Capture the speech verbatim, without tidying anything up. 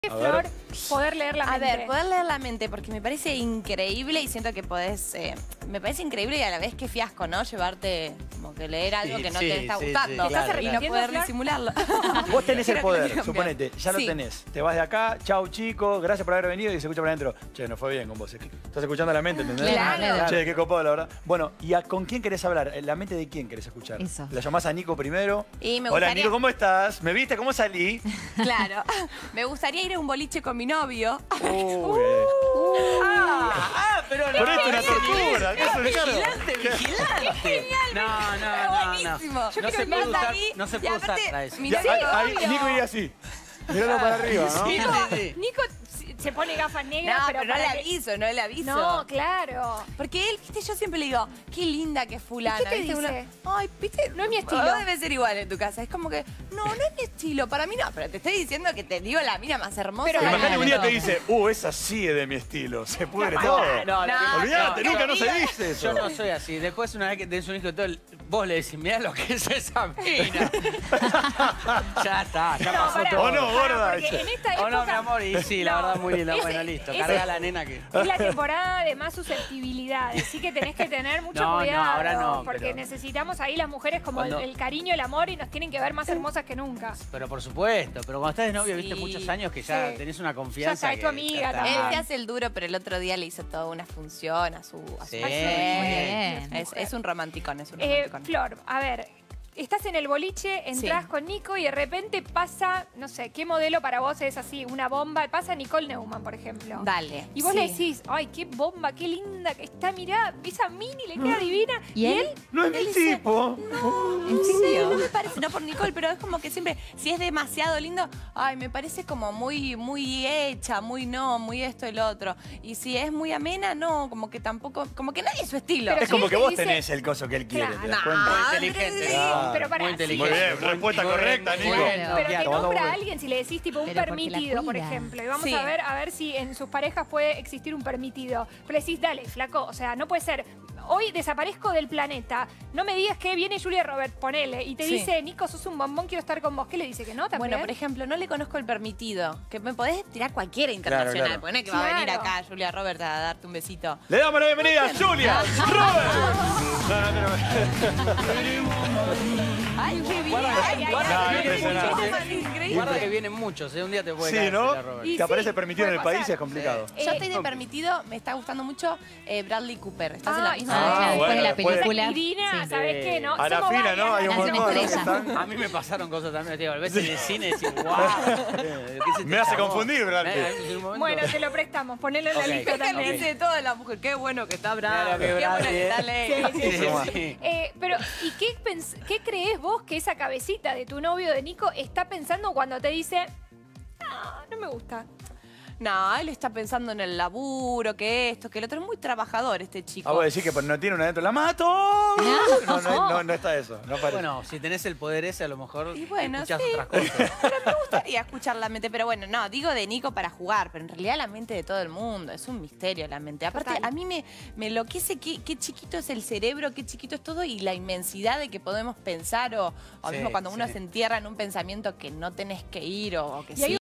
Flor, poder leer la A mente. ver, poder leer la mente, porque me parece increíble y siento que podés... Eh, me parece increíble y a la vez que fiasco, ¿no? Llevarte, como que leer algo Sí, que no sí, te está sí, gustando. sí, claro, y no claro. poder Flor? disimularlo. Vos tenés el Creo que poder, cambió. suponete, ya Sí. lo tenés. Te vas de acá, chau chicos, gracias por haber venido y se escucha por adentro. Che, no fue bien con vos. Estás escuchando la mente, ¿entendés? Claro. Che, qué copado, la verdad. Bueno, ¿y a, con quién querés hablar? ¿La mente de quién querés escuchar? Eso. ¿La llamás a Nico primero? Y me Hola gustaría- Nico, ¿cómo estás? ¿Me viste? ¿Cómo salí? Claro. Me gustaría ir a un boliche con mi novio. Uy, eh. Ah, ah, pero no. Pero esto es una tortura. ¿qué es eso, Ricardo? Vigilante, vigilante. No, no, no, no. Buenísimo. No se puede usar, no se puede usar para eso. Mi Ya, novio- ahí, ahí Nico iría así. Mirando para arriba, ¿no? Sí, Nico, sí, sí. Nico se- se pone gafas No, negras, pero, pero, no le para que- aviso, no le aviso. No, claro. Porque él, viste, yo siempre le digo, qué linda que es fulana. ¿Y qué te ¿viste? dice? Uno, Ay, viste, No es mi estilo. No debe ser igual en tu casa. Es como que, no, no es mi estilo. Para mí no, pero te estoy diciendo que te digo la mina más hermosa. Pero del Imagínate un día mundo. te dice, uh, esa sí es de mi estilo. Se pudre No, todo. No, no, Olvídate, no, nunca no no, se no. dice eso. Yo no soy así. Después, una vez que tenés un hijo y todo, vos le decís, mirá lo que es esa mina. Ya está, ya No, pasó pará, todo. Oh, no, pará, gorda, porque dice. en esta Oh, época... no, mi amor, y sí, la No, verdad, muy linda. ese- Bueno, listo, ese- carga a la nena que... Es la temporada de más susceptibilidad, así que tenés que tener mucho No, no, cuidado. ahora no, porque pero- necesitamos ahí las mujeres como Cuando- el, el cariño, el amor y nos tienen que ver más hermosas que nunca. Pero por supuesto, pero cuando estás de novio, viste Sí. muchos años que ya Sí. tenés una confianza. Ya está, es tu que- amiga ya está. también. Él se hace el duro, pero el otro día le hizo toda una función a su, a su Sí. mujer. Bien. Es, es un romanticón, es un Eh, romanticón. Flor, a ver, estás en el boliche, entras Sí. con Nico y de repente pasa, no sé, ¿qué modelo para vos es así? Una bomba. Pasa Nicole Neumann, por ejemplo. Dale. Y vos sí. le decís, ay, qué bomba, qué linda que está, mirá, esa mini le queda divina. ¿Y él? No es Él mi dice, tipo. ¿En serio? No me parece, no por Nicole, pero es como que siempre, si es demasiado lindo, ay, me parece como muy, muy hecha, muy no, muy esto y lo otro. Y si es muy amena, no, como que tampoco, como que nadie es su estilo. Pero Es como si que él te vos dice- tenés el coso que él quiere, ¿te das Claro. cuenta? Muy Ah, inteligente. sí, Claro. pero pará, Muy sí. inteligente. Muy bien, respuesta Muy correcta, bien, Nico. muy bien, Pero te Nokia. Tomando nombra a vuelo. alguien si le decís tipo un Pero porque la permitido, por cuida. ejemplo. Y vamos Sí. a ver a ver si en sus parejas puede existir un permitido. Pero le decís, dale, flaco, o sea, no puede ser. Hoy desaparezco del planeta. No me digas que viene Julia Robert, ponele. Y te Sí. dice, Nico, sos un bombón, quiero estar con vos. ¿Qué le dice? ¿Que no también? Bueno, por ejemplo, no le conozco el permitido. Que me podés tirar cualquiera internacional. Claro, claro. Porque no es que va a venir Claro. acá Julia Roberts a darte un besito. Le damos la bienvenida a Julia Robert. No, no, no. ¡Ay, qué bien! Guarda, Ay, ay, guarda, ay, no, ay, impresionante. ay, ay, increíble. Guarda que vienen muchos, ¿eh? Un día te puede Sí, caer, ¿no? Julia Roberts. Y Que aparece sí, permitido en el puede país pasar. es complicado. Eh, Yo estoy de permitido, me está gustando mucho eh, Bradley Cooper. ¿Estás en la Ay, misma? Ah, Ah, después bueno, de la después- película. Irina, Sí. ¿sabés qué? No, A la somos fila, varias. ¿no? Hay un Nace una montón. estrella. A mí me pasaron cosas también, tío. A veces en el cine decís, wow. Me hace confundir, Bradley. Bueno, te lo prestamos, ponelo en la Ok. lista Que le también. dice de todo a la mujer. Qué bueno que está Bradley. Claro que Qué bueno Bradley, que está ¿eh? Ley. Sí, sí, Sí, sí. sí. Eh, pero, ¿y qué, pens- qué crees vos que esa cabecita de tu novio de Nico está pensando cuando te dice, no, no me gusta? No, él está pensando en el laburo, que esto, que el otro. Es muy trabajador este chico. Ah, vos decís que no tiene una dentro, ¡la mato! No, no, no, no está eso, no parece. Bueno, si tenés el poder ese, a lo mejor Y bueno, escuchás sí. otras cosas. Pero me gustaría escuchar la mente. Pero bueno, no, digo de Nico para jugar, pero en realidad la mente de todo el mundo. Es un misterio la mente. Aparte, Total. a mí me, me enloquece qué, qué chiquito es el cerebro, qué chiquito es todo y la inmensidad de que podemos pensar o, o Sí, mismo cuando uno sí. se entierra en un pensamiento que no tenés que ir o, o que Y hay sí.